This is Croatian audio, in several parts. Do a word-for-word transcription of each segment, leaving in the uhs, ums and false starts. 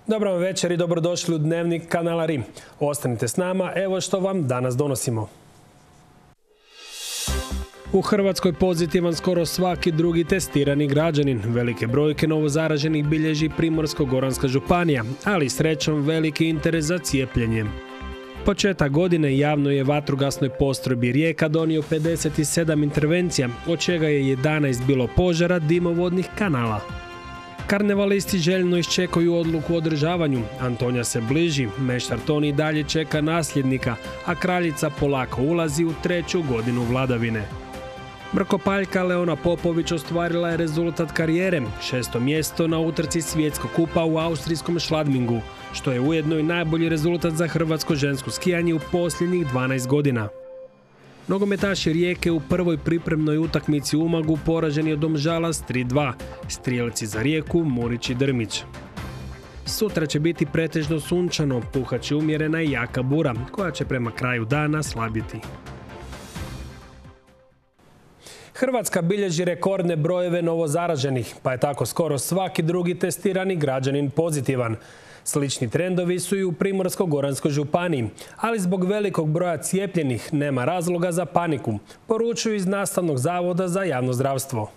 Dobro vam večer i dobrodošli u Dnevnik kanala RIM. Ostanite s nama, evo što vam danas donosimo. U Hrvatskoj pozitivan skoro svaki drugi testirani građanin. Velike brojke novozaraženih bilježi Primorsko-goranska županija, ali srećom veliki interes za cijepljenjem. Početak godine javno je vatrogasnoj postrojbi Rijeka donio pedeset sedam intervencija, od čega je jedanaest bilo požara dimovodnih kanala. Karnevalisti željno iščekuju odluku o održavanju. Antonija se bliži, meštar Toni dalje čeka nasljednika, a kraljica polako ulazi u treću godinu vladavine. Brkopaljka Leona Popović ostvarila je rezultat karijere, šesto mjesto na utrci svjetskog kupa u austrijskom Schladmingu, što je ujedno i najbolji rezultat za hrvatsko žensko skijanje u posljednjih dvanaest godina. Nogometaši Rijeke u prvoj pripremnoj utakmici u Umagu poraženi od Domžala s tri dva, strijelci za Rijeku Murić i Drmić. Sutra će biti pretežno sunčano, puhat će umjerena i jaka bura, koja će prema kraju dana slabiti. Hrvatska bilježi rekordne brojeve novozaraženih, pa je tako skoro svaki drugi testirani građanin pozitivan. Slični trendovi su i u Primorsko-goranskoj županiji, ali zbog velikog broja cijepljenih nema razloga za paniku, poručuju iz Nastavnog zavoda za javno zdravstvo.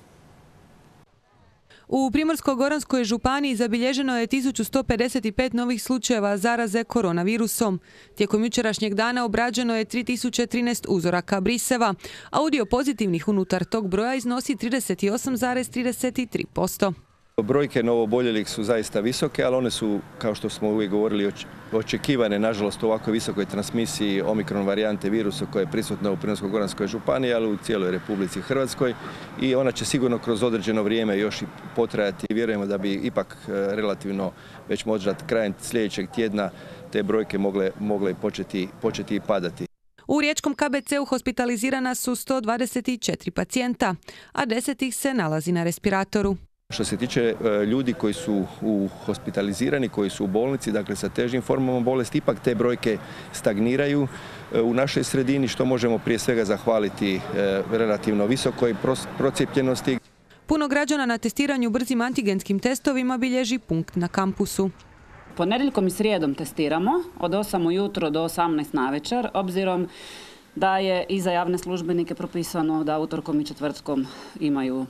U Primorsko-goranskoj županiji zabilježeno je tisuću sto pedeset pet novih slučajeva zaraze koronavirusom. Tijekom jučerašnjeg dana obrađeno je tri tisuće trinaest uzoraka briseva, a udio pozitivnih unutar tog broja iznosi trideset osam zarez trideset tri posto. Brojke novooboljelih su zaista visoke, ali one su, kao što smo uvijek govorili, očekivane, nažalost, u ovakvoj visokoj transmisiji omikron varijante virusa koja je prisutna u Primorsko-goranskoj županiji, ali u cijeloj Republici Hrvatskoj. I ona će sigurno kroz određeno vrijeme još i potrajati i vjerujemo da bi ipak relativno već možda krajem sljedećeg tjedna te brojke mogle, mogle početi, početi i padati. U riječkom K B C-u hospitalizirana su sto dvadeset četiri pacijenta, a deset ih se nalazi na respiratoru. Što se tiče ljudi koji su u hospitalizirani, koji su u bolnici, dakle sa težim formama bolesti, ipak te brojke stagniraju u našoj sredini, što možemo prije svega zahvaliti relativno visokoj procijepljenosti. Puno građana na testiranju brzim antigenskim testovima bilježi punkt na kampusu. Ponedjeljkom i srijedom testiramo od osam ujutro do osamnaest navečer, obzirom da je i za javne službenike propisano da utorkom i četvrtkom imaju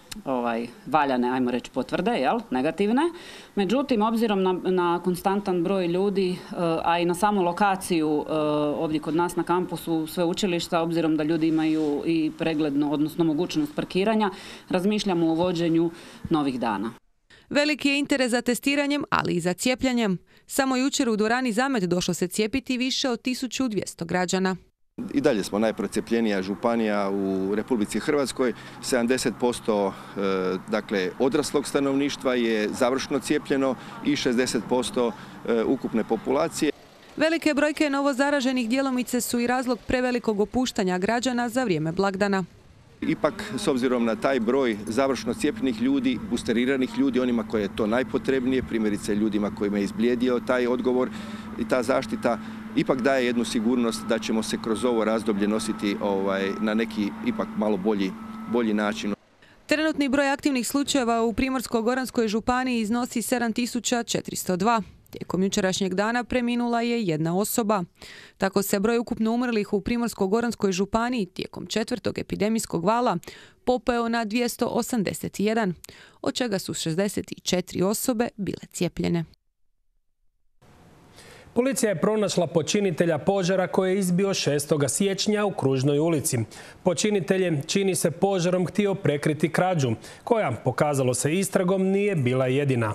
Ovaj, valjane, ajmo reći, potvrde, jel, negativne. Međutim, obzirom na, na konstantan broj ljudi, a i na samu lokaciju ovdje kod nas na kampusu sveučilišta, obzirom da ljudi imaju i pregledno, odnosno mogućnost parkiranja, razmišljamo o uvođenju novih dana. Veliki je interes za testiranjem, ali i za cijepljenjem. Samo jučer u dvorani Zamet došlo se cijepiti više od tisuću dvjesto građana. I dalje smo najprocijepljenija županija u Republici Hrvatskoj. sedamdeset posto dakle, odraslog stanovništva je završno cijepljeno i šezdeset posto ukupne populacije. Velike brojke novozaraženih djelomice su i razlog prevelikog opuštanja građana za vrijeme blagdana. Ipak, s obzirom na taj broj završno cijepljenih ljudi, boosteriranih ljudi, onima koje je to najpotrebnije, primjerice ljudima kojima je izblijedio taj odgovor i ta zaštita, ipak daje jednu sigurnost da ćemo se kroz ovo razdoblje nositi ovaj, na neki ipak malo bolji, bolji način. Trenutni broj aktivnih slučajeva u Primorsko-goranskoj županiji iznosi sedam tisuća četiristo dva. Tijekom jučerašnjeg dana preminula je jedna osoba. Tako se broj ukupno umrlih u Primorsko-goranskoj županiji tijekom četvrtog epidemijskog vala popeo na dvjesto osamdeset jedan, od čega su šezdeset četiri osobe bile cijepljene. Policija je pronašla počinitelja požara koji je izbio šestog siječnja u Kružnoj ulici. Počinitelj je, čini se, požarom htio prekriti krađu, koja, pokazalo se istragom, nije bila jedina.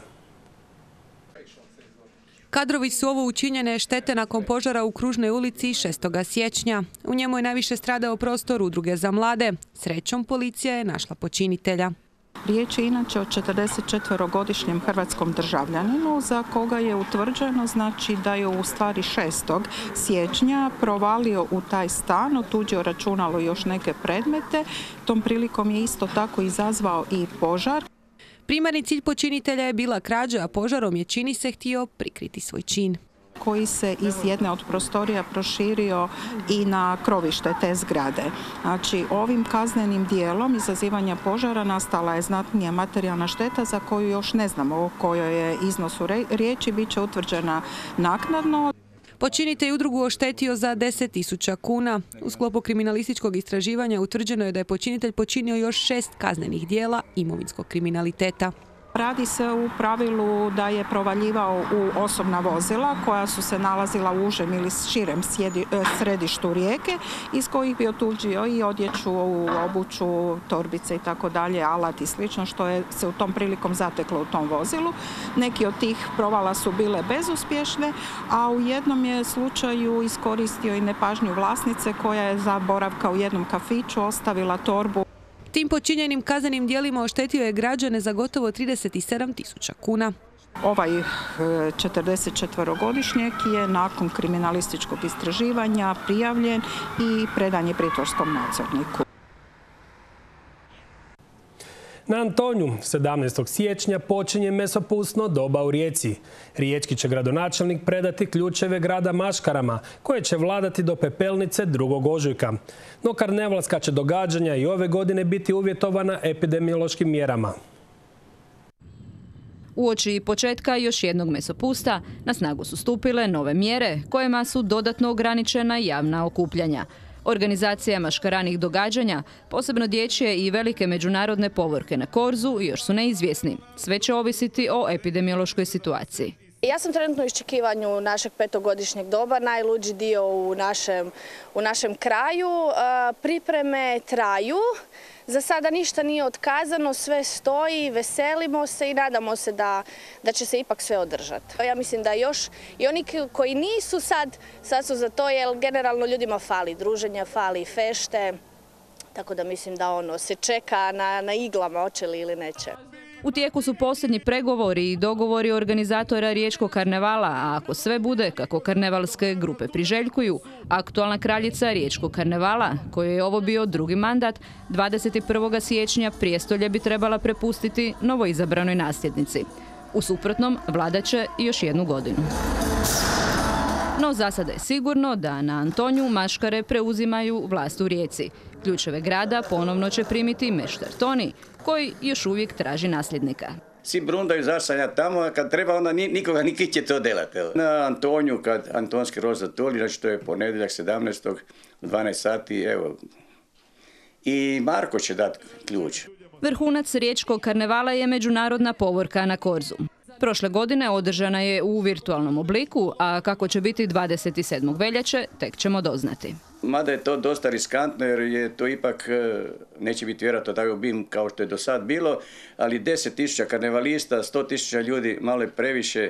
Kadrovi su ovo učinjene štete nakon požara u Kružnoj ulici šestog siječnja. U njemu je najviše stradao prostor udruge za mlade. Srećom, policija je našla počinitelja. Riječ je inače o četrdesetčetverogodišnjem hrvatskom državljaninu za koga je utvrđeno znači da je u stvari šestog siječnja provalio u taj stan, otuđio računalo i još neke predmete. Tom prilikom je isto tako izazvao i požar. Primarni cilj počinitelja je bila krađa, a požarom je, čini se, htio prikriti svoj čin. koji se iz jedne od prostorija proširio i na krovište te zgrade. Znači, ovim kaznenim dijelom izazivanja požara nastala je znatnija materijalna šteta za koju još ne znamo o kojoj je iznosu riječi, bit će utvrđena naknadno. Počinitelj udrugu oštetio za deset tisuća kuna. U sklopu kriminalističkog istraživanja utvrđeno je da je počinitelj počinio još šest kaznenih dijela imovinskog kriminaliteta. Radi se u pravilu da je provaljivao u osobna vozila koja su se nalazila u užem ili širem središtu Rijeke, iz kojih bi otuđio i odjeću, obuću, torbice i tako dalje, alat i slično, što je se u tom prilikom zateklo u tom vozilu. Neki od tih provala su bile bezuspješne, a u jednom je slučaju iskoristio i nepažnju vlasnice koja je za boravka u jednom kafiću ostavila torbu. Tim počinjenim kaznenim djelima oštetio je građane za gotovo trideset sedam tisuća kuna. Ovaj četrdesetčetverogodišnjak je nakon kriminalističkog istraživanja prijavljen i predan je pritvorskom nadzorniku. Na Antonju sedamnaestog siječnja počinje mesopusno doba u Rijeci. Riječki će gradonačelnik predati ključeve grada maškarama, koje će vladati do pepelnice drugog ožujka. No karnevalska će događanja i ove godine biti uvjetovana epidemiološkim mjerama. Uoči početka još jednog mesopusta na snagu su stupile nove mjere kojima su dodatno ograničena javna okupljanja. Organizacija maškaranih događanja, posebno dječje i velike međunarodne povorke na Korzu, još su neizvjesni. Sve će ovisiti o epidemiološkoj situaciji. Ja sam trenutno u iščekivanju našeg petogodišnjeg doba, najluđi dio u našem, u našem kraju. Pripreme traju. Za sada ništa nije otkazano, sve stoji, veselimo se i nadamo se da, da će se ipak sve održati. Ja mislim da još i oni koji nisu sad, sad su za to, jer generalno ljudima fali druženja, fali fešte, tako da mislim da ono se čeka na, na iglama, hoće li ili neće. U tijeku su posljednji pregovori i dogovori organizatora Riječkog karnevala, a ako sve bude kako karnevalske grupe priželjkuju, aktualna kraljica Riječkog karnevala, kojoj je ovo bio drugi mandat, dvadeset prvog siječnja prijestolje bi trebala prepustiti novoizabranoj nasljednici. U suprotnom, vladat će još jednu godinu. No za sada je sigurno da na Antonju maškare preuzimaju vlast u Rijeci. Ključeve grada ponovno će primiti meštar Toni, koji još uvijek traži nasljednika. Svi brundaju zašto ja tamo, a kad treba onda nikoga niki će to delati. Na Antonju, kad Antonski rož zatoli, znači to je ponedjeljak sedamnaestog u dvanaest sati, evo. I Marko će dati ključ. Vrhunac Riječkog karnevala je međunarodna povorka na Korzu. Prošle godine održana je u virtualnom obliku, a kako će biti dvadeset sedmog veljače, tek ćemo doznati. Mada je to dosta riskantno jer je to ipak, neće biti vjerojatno tako bim kao što je do sad bilo, ali deset tisuća karnevalista, sto tisuća ljudi, malo je previše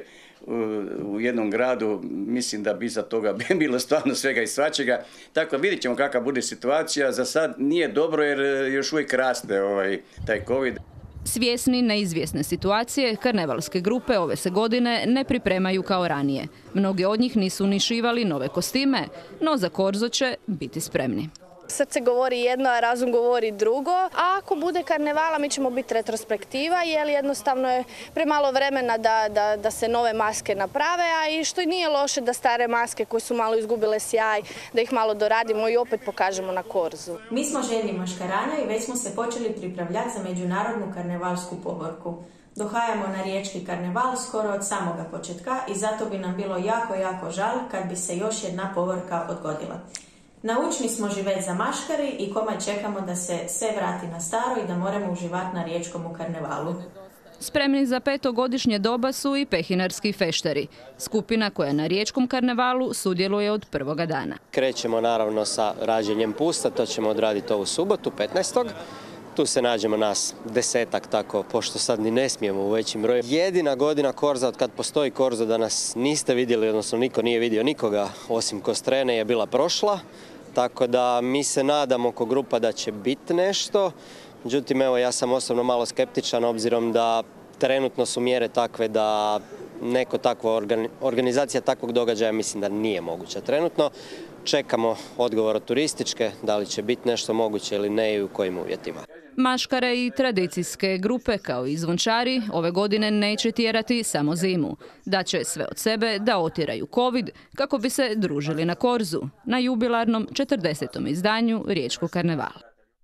u jednom gradu, mislim da bi za toga bilo stvarno svega i svačega. Tako vidjet ćemo kakva bude situacija. Za sad nije dobro jer još uvijek raste ovaj, taj COVID. Svjesni neizvjesne situacije, karnevalske grupe ove se godine ne pripremaju kao ranije. Mnogi od njih nisu ni šivali nove kostime, no za Korzo će biti spremni. Srce govori jedno, a razum govori drugo. A ako bude karnevala, mi ćemo biti retrospektiva, jer jednostavno je premalo vremena da, da, da se nove maske naprave, a i što i nije loše da stare maske koje su malo izgubile sjaj, da ih malo doradimo i opet pokažemo na Korzu. Mi smo željni maškaranja i već smo se počeli pripravljati za međunarodnu karnevalsku povorku. Dohajamo na Riječki karneval skoro od samoga početka i zato bi nam bilo jako, jako žal kad bi se još jedna povorka odgodila. Naučni smo živjeti za maškari i komaj čekamo da se sve vrati na staro i da moramo uživati na Riječkom karnevalu. Spremni za petogodišnje doba su i pehinarski feštari, skupina koja na Riječkom karnevalu sudjeluje od prvoga dana. Krećemo naravno sa rađenjem pusta, to ćemo odraditi ovu subotu, petnaestog Tu se nađemo nas desetak, tako, pošto sad ni ne smijemo u većim broju. Jedina godina Korza, od kad postoji Korzo, da nas niste vidjeli, odnosno niko nije vidio nikoga osim Kostrene, je bila prošla. Tako da mi se nadamo ko grupa da će biti nešto. Međutim, evo, ja sam osobno malo skeptičan, obzirom da trenutno su mjere takve da neko takva organizacija takvog događaja mislim da nije moguća trenutno. Čekamo odgovor od turističke, da li će biti nešto moguće ili ne i u kojim uvjetima. Maškare i tradicijske grupe kao i zvončari ove godine neće tjerati samo zimu. Da će sve od sebe da otjeraju covid kako bi se družili na korzu, na jubilarnom četrdesetom izdanju Riječkog karnevala.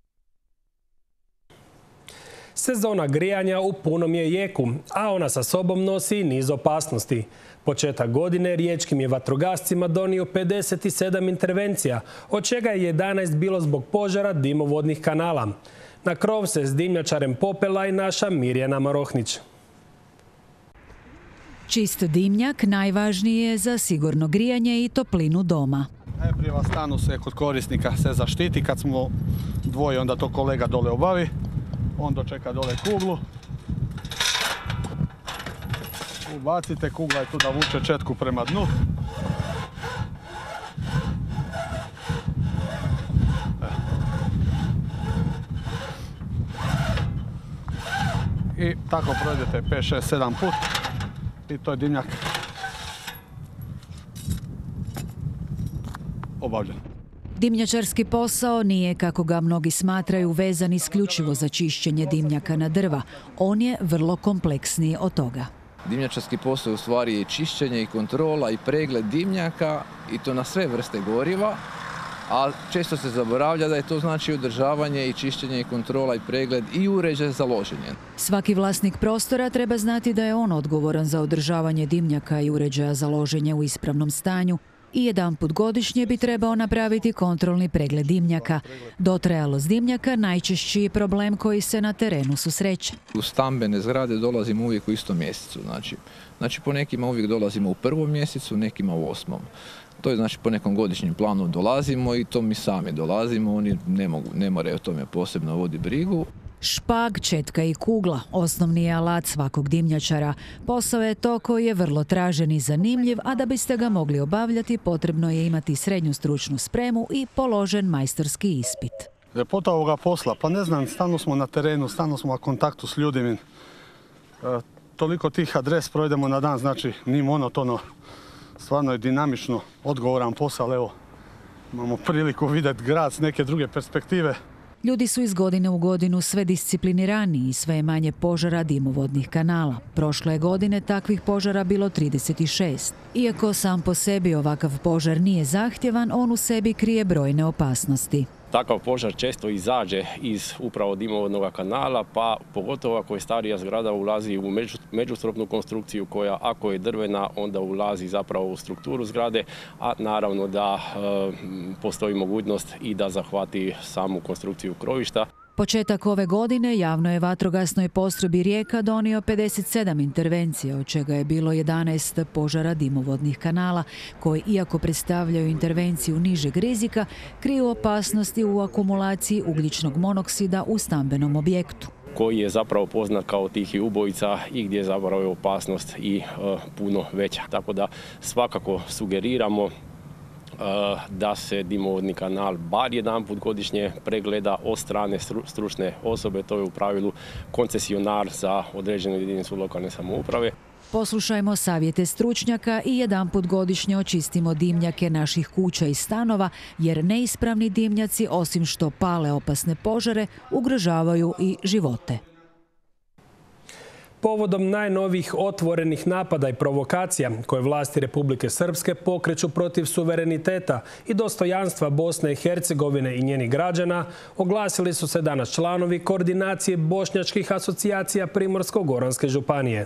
Sezona grijanja u punom je jeku, a ona sa sobom nosi niz opasnosti. Početak godine riječkim je vatrogascima donio pedeset sedam intervencija, od čega je jedanaest bilo zbog požara dimovodnih kanala. Na krov se s dimnjačarem popela i naša Mirjana Marohnić. Čist dimnjak najvažniji je za sigurno grijanje i toplinu doma. Najprije u stanu se kod korisnika se zaštiti. Kad smo dvoje, onda to kolega dole obavi. On dočeka dole kuglu. Ubacite, kugla je tu da vuče četku prema dnu. I tako projdete pet, šest, sedam put i to je dimnjak obavljen. Dimnjačarski posao nije, kako ga mnogi smatraju, vezan isključivo za čišćenje dimnjaka na drva. On je vrlo kompleksniji od toga. Dimnjačarski posao u stvari je čišćenje i kontrola i pregled dimnjaka i to na sve vrste goriva, a često se zaboravlja da je to znači održavanje i čišćenje i kontrola i pregled i uređaj za loženje. Svaki vlasnik prostora treba znati da je on odgovoran za održavanje dimnjaka i uređaja za loženje u ispravnom stanju i jedanput godišnje bi trebao napraviti kontrolni pregled dimnjaka. Dotrajalost dimnjaka najčešći je problem koji se na terenu susreće. U stambene zgrade dolazimo uvijek u istom mjesecu. Znači, znači po nekima uvijek dolazimo u prvom mjesecu, nekima u osmom. To je znači po nekom godišnjem planu dolazimo i to mi sami dolazimo, oni ne mogu, ne moraju o tome posebno voditi brigu. Špag, četka i kugla osnovni je alat svakog dimnjačara. Posao je to koji je vrlo tražen i zanimljiv, a da biste ga mogli obavljati potrebno je imati srednju stručnu spremu i položen majstorski ispit. Ljepota ovoga posla, pa ne znam, stalno smo na terenu, stalno smo u kontaktu s ljudima. E, toliko tih adres projdemo na dan, znači nije monotono, stvarno je dinamično, odgovoran posao, evo, imamo priliku vidjeti grad s neke druge perspektive. Ljudi su iz godine u godinu sve discipliniraniji i sve je manje požara dimovodnih kanala. Prošle je godine takvih požara bilo trideset šest. Iako sam po sebi ovakav požar nije zahtjevan, on u sebi krije brojne opasnosti. Takav požar često izađe iz upravo dimovodnog kanala, pa pogotovo ako je starija zgrada ulazi u među, međustropnu konstrukciju koja ako je drvena onda ulazi zapravo u strukturu zgrade, a naravno da e, postoji mogućnost i da zahvati samu konstrukciju krovišta. Početak ove godine javno je vatrogasnoj postrojbi Rijeka donio pedeset sedam intervencija, od čega je bilo jedanaest požara dimovodnih kanala, koji, iako predstavljaju intervenciju nižeg rizika, kriju opasnosti u akumulaciji ugljičnog monoksida u stambenom objektu, koji je zapravo poznat kao tihi ubojica i gdje je zapravo opasnost i e, puno veća. Tako da svakako sugeriramo da se dimovodni kanal bar jedanput godišnje pregleda od strane stručne osobe, to je u pravilu koncesionar za određenu jedinicu lokalne samouprave. Poslušajmo savjete stručnjaka i jedanput godišnje očistimo dimnjake naših kuća i stanova, jer neispravni dimnjaci, osim što pale opasne požare, ugrožavaju i živote. Povodom najnovijih otvorenih napada i provokacija koje vlasti Republike Srpske pokreću protiv suvereniteta i dostojanstva Bosne i Hercegovine i njenih građana, oglasili su se danas članovi koordinacije bošnjačkih asocijacija Primorsko-goranske županije.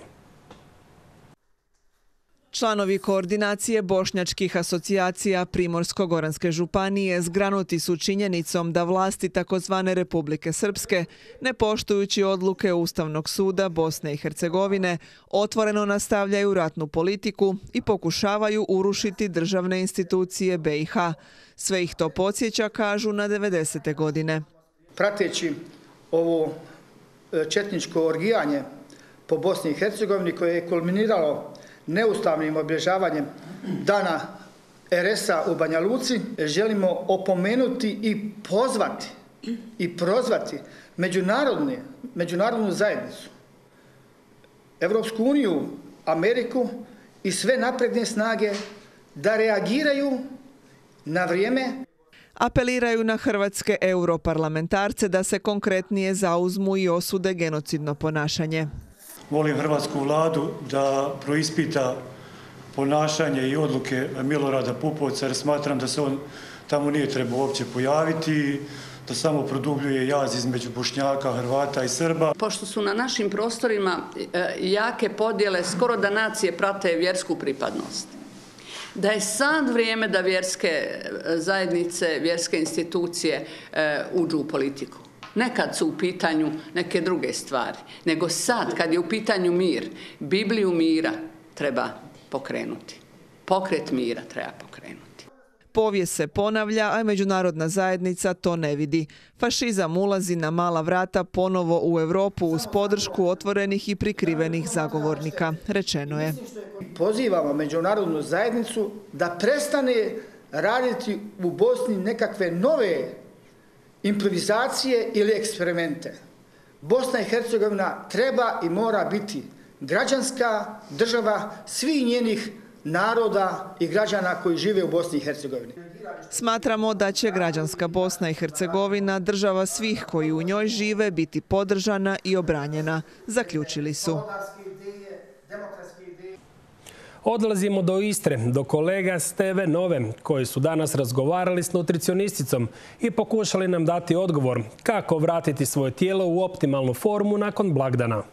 Članovi koordinacije bošnjačkih asocijacija Primorsko-goranske županije zgranuti su činjenicom da vlasti takozvane Republike Srpske, ne poštujući odluke Ustavnog suda Bosne i Hercegovine, otvoreno nastavljaju ratnu politiku i pokušavaju urušiti državne institucije B i H. Sve ih to podsjeća, kažu, na devedesete godine. Prateći ovo četničko orgijanje po Bosni i Hercegovini koje je kulminiralo neustavnim obilježavanjem dana R S-a u Banja Luci, želimo opomenuti i pozvati i prozvati međunarodne, međunarodnu zajednicu, Evropsku uniju, Ameriku i sve napredne snage da reagiraju na vrijeme. Apeliraju na hrvatske europarlamentarce da se konkretnije zauzmu i osude genocidno ponašanje. Molim hrvatsku vladu da proispita ponašanje i odluke Milorada Pupovca, jer smatram da se on tamo nije trebao uopće pojaviti, da samo produbljuje jaz između Bošnjaka, Hrvata i Srba. Pošto su na našim prostorima jake podjele, skoro da nacije prate vjersku pripadnost. Da je sad vrijeme da vjerske zajednice, vjerske institucije uđu u politiku. Nekad su u pitanju neke druge stvari, nego sad kad je u pitanju mir, Bibliju mira treba pokrenuti. Pokret mira treba pokrenuti. Povijest se ponavlja, a međunarodna zajednica to ne vidi. Fašizam ulazi na mala vrata ponovo u Europu uz podršku otvorenih i prikrivenih zagovornika, rečeno je. Pozivamo međunarodnu zajednicu da prestane raditi u Bosni nekakve nove improvizacije ili eksperimente. Bosna i Hercegovina treba i mora biti građanska država svih njenih naroda i građana koji žive u Bosni i Hercegovini. Smatramo da će građanska Bosna i Hercegovina, država svih koji u njoj žive, biti podržana i obranjena, zaključili su. Odlazimo do Istre, do kolega Steve Nove, koji su danas razgovarali s nutricionisticom i pokušali nam dati odgovor kako vratiti svoje tijelo u optimalnu formu nakon blagdana.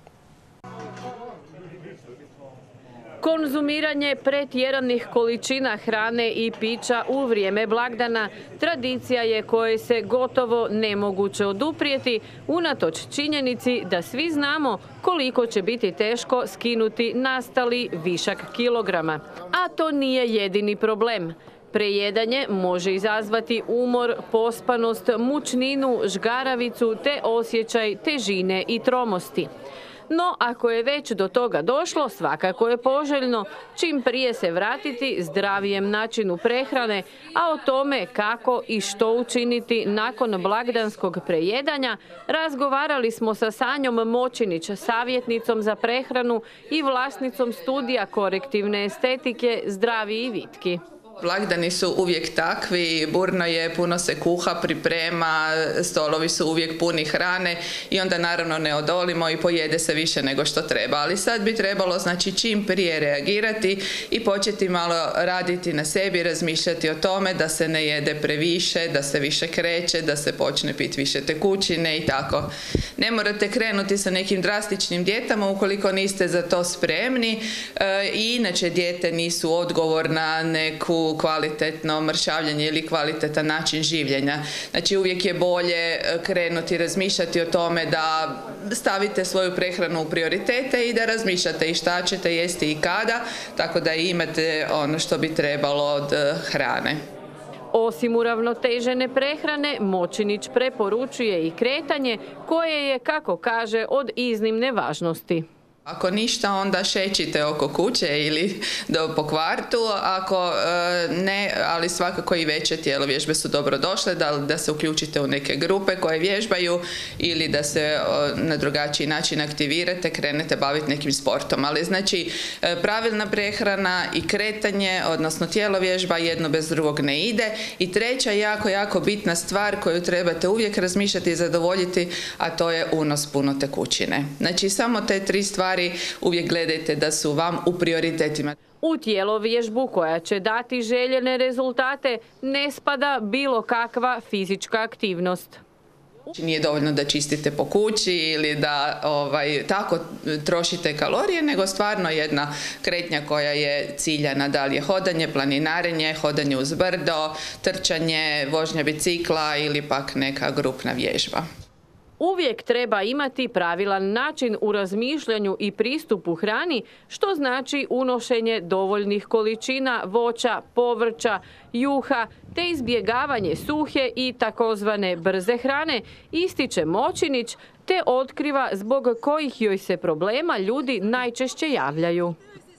Konzumiranje pretjeranih količina hrane i pića u vrijeme blagdana tradicija je koje se gotovo nemoguće oduprijeti, unatoč činjenici da svi znamo koliko će biti teško skinuti nastali višak kilograma. A to nije jedini problem. Prejedanje može izazvati umor, pospanost, mučninu, žgaravicu te osjećaj težine i tromosti. No, ako je već do toga došlo, svakako je poželjno čim prije se vratiti zdravijem načinu prehrane, a o tome kako i što učiniti nakon blagdanskog prejedanja razgovarali smo sa Sanjom Močinić, savjetnicom za prehranu i vlasnicom studija korektivne estetike Zdravi i vitki. Blagdani su uvijek takvi, burno je, puno se kuha, priprema, stolovi su uvijek puni hrane i onda naravno ne odolimo i pojede se više nego što treba. Ali sad bi trebalo znači čim prije reagirati i početi malo raditi na sebi, razmišljati o tome da se ne jede previše, da se više kreće, da se počne piti više tekućine i tako. Ne morate krenuti sa nekim drastičnim dijetama ukoliko niste za to spremni i inače dijete nisu odgovor na neku kvalitetno mršavljanje ili kvalitetan način življenja. Znači uvijek je bolje krenuti razmišljati o tome da stavite svoju prehranu u prioritete i da razmišljate i šta ćete jesti i kada, tako da imate ono što bi trebalo od hrane. Osim uravnotežene prehrane, Močinić preporučuje i kretanje koje je, kako kaže, od iznimne važnosti. Ako ništa, onda šećite oko kuće ili do, po kvartu, ako e, ne, ali svakako i veće tjelovježbe su dobro došle, da, da se uključite u neke grupe koje vježbaju ili da se o, na drugačiji način aktivirate, krenete baviti nekim sportom. Ali znači e, pravilna prehrana i kretanje, odnosno tjelovježba, jedno bez drugog ne ide. I treća jako, jako bitna stvar koju trebate uvijek razmišljati i zadovoljiti, a to je unos puno tekućine. Znači samo te tri stvari uvijek gledajte da su vam u prioritetima. U tjelovježbu koja će dati željene rezultate ne spada bilo kakva fizička aktivnost. Nije dovoljno da čistite po kući ili da ovaj, tako trošite kalorije, nego stvarno jedna kretnja koja je ciljana, da li je hodanje, planinarenje, hodanje uz brdo, trčanje, vožnja bicikla ili pak neka grupna vježba. Uvijek treba imati pravilan način u razmišljanju i pristupu hrani, što znači unošenje dovoljnih količina voća, povrća, juha, te izbjegavanje suhe i takozvane brze hrane, ističe Močinić, te otkriva zbog kojih joj se problema ljudi najčešće javljaju.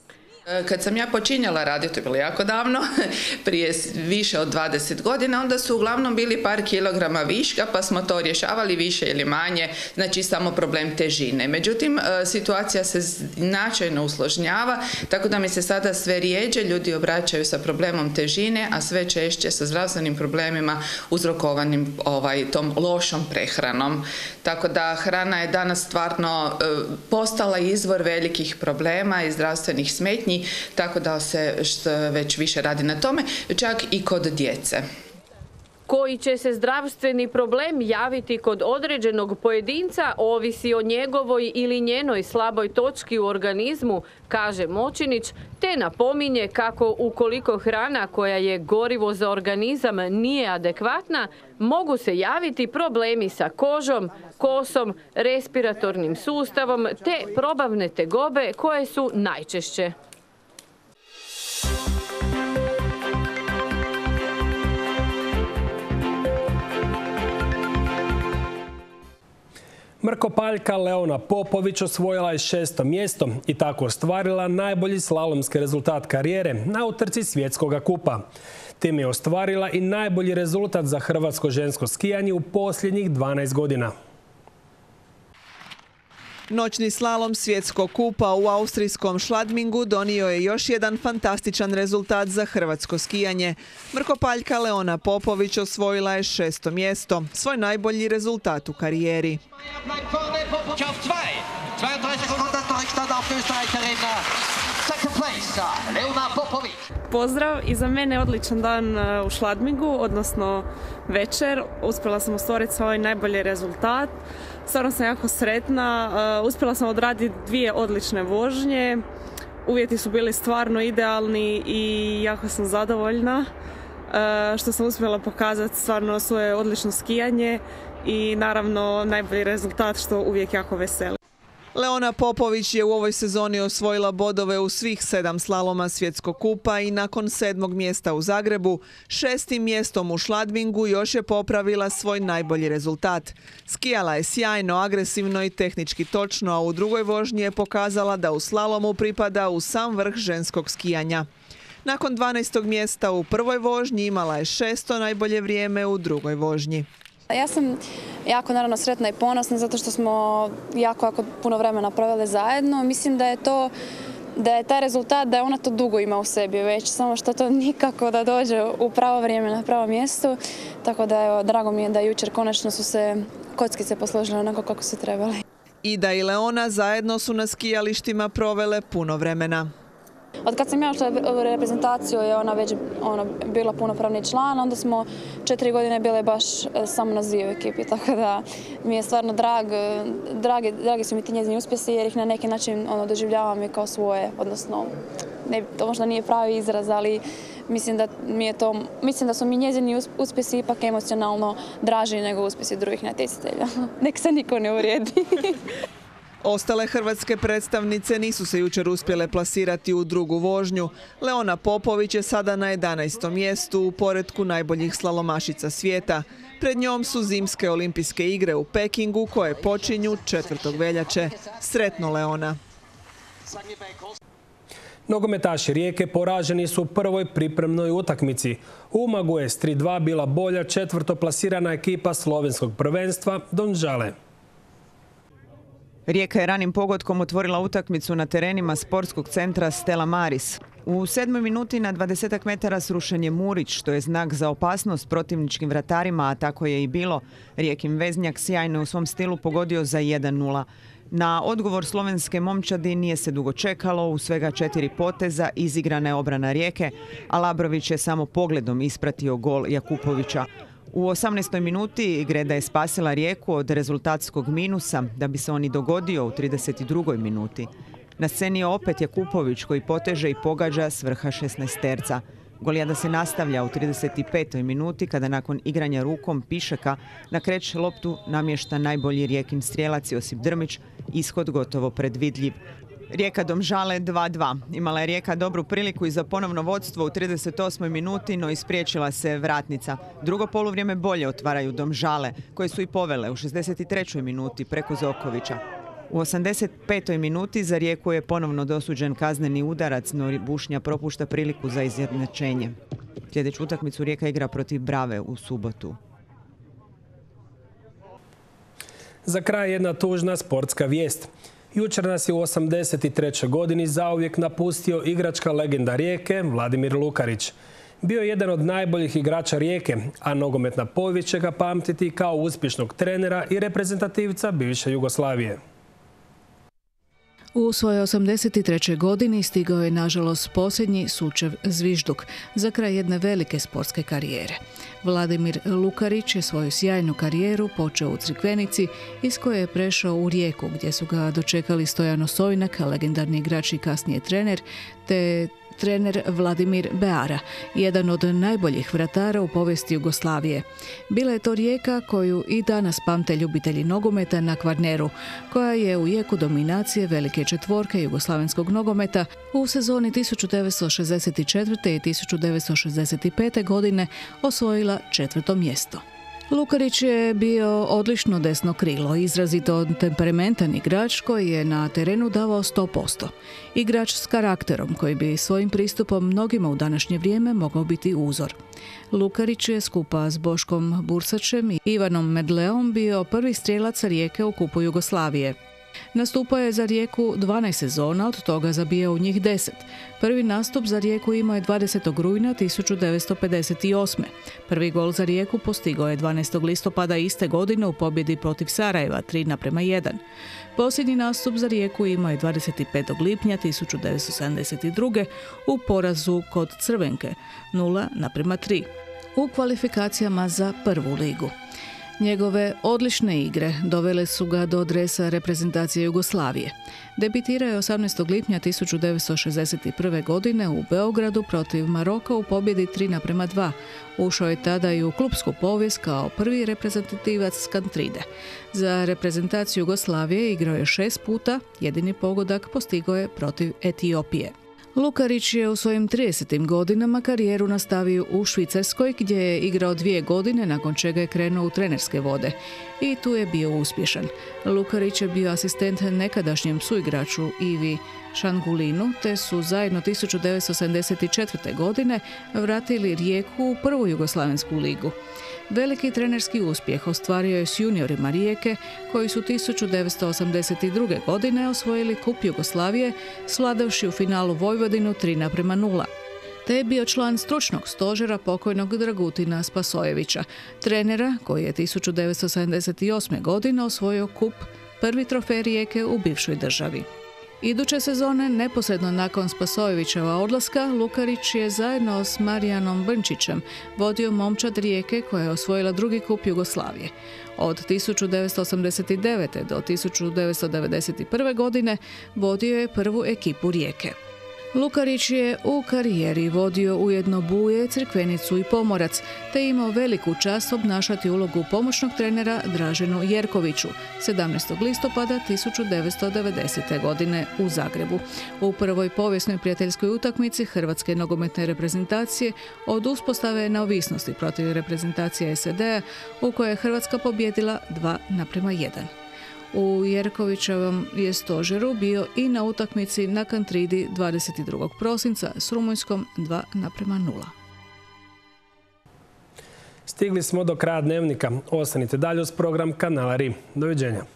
Kad sam ja počinjala raditi, to je bilo jako davno, prije više od dvadeset godina, onda su uglavnom bili par kilograma viška, pa smo to rješavali više ili manje, znači samo problem težine. Međutim, situacija se značajno usložnjava, tako da mi se sada sve rijeđe ljudi obraćaju sa problemom težine, a sve češće sa zdravstvenim problemima uzrokovanim ovaj, tom lošom prehranom. Tako da hrana je danas stvarno postala izvor velikih problema i zdravstvenih smetnji, tako da se već više radi na tome, čak i kod djece. Koji će se zdravstveni problem javiti kod određenog pojedinca ovisi o njegovoj ili njenoj slaboj točki u organizmu, kaže Močinić, te napominje kako ukoliko hrana koja je gorivo za organizam nije adekvatna, mogu se javiti problemi sa kožom, kosom, respiratornim sustavom te probavne tegobe koje su najčešće. Mrkopaljka Leona Popović osvojila je šesto mjesto i tako ostvarila najbolji slalomski rezultat karijere na utrci svjetskog kupa. Tim je ostvarila i najbolji rezultat za hrvatsko žensko skijanje u posljednjih dvanaest godina. Noćni slalom svjetskog kupa u austrijskom Schladmingu donio je još jedan fantastičan rezultat za hrvatsko skijanje. Mrkopaljka Leona Popović osvojila je šesto mjesto, svoj najbolji rezultat u karijeri. Pozdrav, i za mene je odličan dan u Schladmingu, odnosno večer. Uspjela sam ostvariti svoj najbolji rezultat. Stvarno sam jako sretna. Uspjela sam odraditi dvije odlične vožnje. Uvjeti su bili stvarno idealni i jako sam zadovoljna što sam uspjela pokazati stvarno svoje odlično skijanje i naravno najbolji rezultat što uvijek jako veseli. Leona Popović je u ovoj sezoni osvojila bodove u svih sedam slaloma svjetskog kupa i nakon sedmog mjesta u Zagrebu, šestim mjestom u Schladmingu još je popravila svoj najbolji rezultat. Skijala je sjajno, agresivno i tehnički točno, a u drugoj vožnji je pokazala da u slalomu pripada u sam vrh ženskog skijanja. Nakon dvanaestog mjesta u prvoj vožnji imala je šesto najbolje vrijeme u drugoj vožnji. Ja sam jako naravno sretna i ponosna zato što smo jako, jako puno vremena proveli zajedno. Mislim da je to, da je taj rezultat, da je ona to dugo ima u sebi već, samo što to nikako da dođe u pravo vrijeme na pravo mjesto. Tako da evo, drago mi je da jučer konačno su se kockice posložile onako kako su trebali. Ida i Leona zajedno su na skijalištima provele puno vremena. Od kad sam ja ušla u reprezentaciju je ona već ona, bila punopravni član, onda smo četiri godine bile baš samo na ziju ekipi, tako da mi je stvarno drag, dragi, dragi su mi ti njezini uspjesi jer ih na neki način ono, doživljavam i kao svoje, odnosno ne, to možda nije pravi izraz, ali mislim da, mi je to, mislim da su mi njezini uspjesi ipak emocionalno draži nego uspjesi drugih natjecatelja. Nek se niko ne uvrijedi. Ostale hrvatske predstavnice nisu se jučer uspjele plasirati u drugu vožnju. Leona Popović je sada na jedanaestom mjestu u poretku najboljih slalomašica svijeta. Pred njom su zimske olimpijske igre u Pekingu koje počinju četvrtog veljače. Sretno, Leona! Nogometaši Rijeke poraženi su u prvoj pripremnoj utakmici. U Umagu je s tri dva bila bolja četvrtoplasirana ekipa slovenskog prvenstva Domžale. Rijeka je ranim pogodkom otvorila utakmicu na terenima sportskog centra Stella Maris. U sedmoj minuti na dvadesetak metara srušen je Murić, što je znak za opasnost protivničkim vratarima, a tako je i bilo. Rijekin veznjak sjajno u svom stilu pogodio za jedan nula. Na odgovor slovenske momčadi nije se dugo čekalo, u svega četiri poteza izigrana je obrana Rijeke, a Labrović je samo pogledom ispratio gol Jakupovića. U osamnaestoj minuti Greda je spasila Rijeku od rezultatskog minusa da bi se on i dogodio u trideset drugoj minuti. Na sceni je opet Jakupović koji poteže i pogađa s vrha šesnaesterca. Golijada se nastavlja u trideset petoj minuti kada nakon igranja rukom Pišeka na kreć loptu namješta najbolji Rijekin strijelac Josip Drmić, ishod gotovo predvidljiv. Rijeka Domžale dva dva. Imala je Rijeka dobru priliku i za ponovno vodstvo u trideset osmoj minuti, no ispriječila se vratnica. Drugo poluvrijeme bolje otvaraju Domžale, koje su i povele u šezdeset trećoj minuti preko Zokovića. U osamdeset petoj minuti za Rijeku je ponovno dosuđen kazneni udarac, no Bušnja propušta priliku za izjednačenje. Sljedeću utakmicu Rijeka igra protiv Brave u subotu. Za kraj jedna tužna sportska vijest. Jučer nas je u osamdeset trećoj godini zauvijek napustio igračka legenda Rijeke Vladimir Lukarić. Bio je jedan od najboljih igrača Rijeke, a nogometna povijest će ga pamtiti kao uspješnog trenera i reprezentativca bivše Jugoslavije. U svojoj osamdeset trećoj godini stigao je nažalost posljednji sučev zvižduk za kraj jedne velike sportske karijere. Vladimir Lukarić je svoju sjajnu karijeru počeo u Crikvenici, iz koje je prešao u Rijeku, gdje su ga dočekali Stojano Sojnak, legendarni igrač i kasnije trener, te trener Vladimir Beara, jedan od najboljih vratara u povijesti Jugoslavije. Bila je to Rijeka koju i danas pamte ljubitelji nogometa na Kvarneru, koja je u jeku dominacije velike četvorke jugoslavenskog nogometa u sezoni tisuću devetsto šezdeset četvrte. i tisuću devetsto šezdeset pete. godine osvojila četvrto mjesto. Lukarić je bio odlično desno krilo, izrazito temperamentan igrač koji je na terenu davao sto posto. Igrač s karakterom koji bi svojim pristupom mnogima u današnje vrijeme mogao biti uzor. Lukarić je skupa s Boškom Bursačem i Ivanom Medleom bio prvi strijelac Rijeke u kupu Jugoslavije. Nastupao je za Rijeku dvanaest sezona, od toga zabijao u njih deset. Prvi nastup za Rijeku imao je dvadesetog rujna tisuću devetsto pedeset osme. Prvi gol za Rijeku postigao je dvanaestog listopada iste godine u pobjedi protiv Sarajeva tri naprema jedan. Posljednji nastup za Rijeku imao je dvadeset petog lipnja tisuću devetsto sedamdeset druge. u porazu kod Crvenke nula naprema tri u kvalifikacijama za prvu ligu. Njegove odlične igre dovele su ga do dresa reprezentacije Jugoslavije. Debitirao je osamnaestog lipnja tisuću devetsto šezdeset prve. godine u Beogradu protiv Maroka u pobjedi tri naprema dva. Ušao je tada i u klupsku povijest kao prvi reprezentativac s Kantride. Za reprezentaciju Jugoslavije igrao je šest puta, jedini pogodak postigao je protiv Etiopije. Lukarić je u svojim tridesetim godinama karijeru nastavio u Švicarskoj, gdje je igrao dvije godine, nakon čega je krenuo u trenerske vode. I tu je bio uspješan. Lukarić je bio asistent nekadašnjem suigraču Ivi Šangulinu, te su zajedno tisuću devetsto sedamdeset četvrte. godine vratili Rijeku u prvu jugoslavensku ligu. Veliki trenerski uspjeh ostvario je s juniorima Rijeke, koji su tisuću devetsto osamdeset druge. godine osvojili kup Jugoslavije, sladavši u finalu Vojvodinu tri naprema nula. Te je bio član stručnog stožera pokojnog Dragutina Spasojevića, trenera koji je tisuću devetsto sedamdeset osme. godine osvojio kup, prvi trofej Rijeke u bivšoj državi. Iduće sezone, neposredno nakon Spasojevićeva odlaska, Lukarić je zajedno s Marijanom Brnčićem vodio momčad Rijeke koja je osvojila drugi kup Jugoslavije. Od tisuću devetsto osamdeset devete. do tisuću devetsto devedeset prve. godine vodio je prvu ekipu Rijeke. Lukarić je u karijeri vodio ujedno Buje, Crikvenicu i Pomorac, te imao veliku čast obnašati ulogu pomoćnog trenera Draženu Jerkoviću sedamnaestog listopada tisuću devetsto devedesete. godine u Zagrebu. U prvoj povijesnoj prijateljskoj utakmici Hrvatske nogometne reprezentacije od uspostave neovisnosti protiv reprezentacije es de a, u kojoj je Hrvatska pobjedila dva naprema jedan. U Jerkovićevom je stožeru bio i na utakmici na Kantridi dvadeset drugog prosinca s Rumunjskom dva naprema nula. Stigli smo do kraja dnevnika. Ostanite dalje uz program Kanala R I. Doviđenja.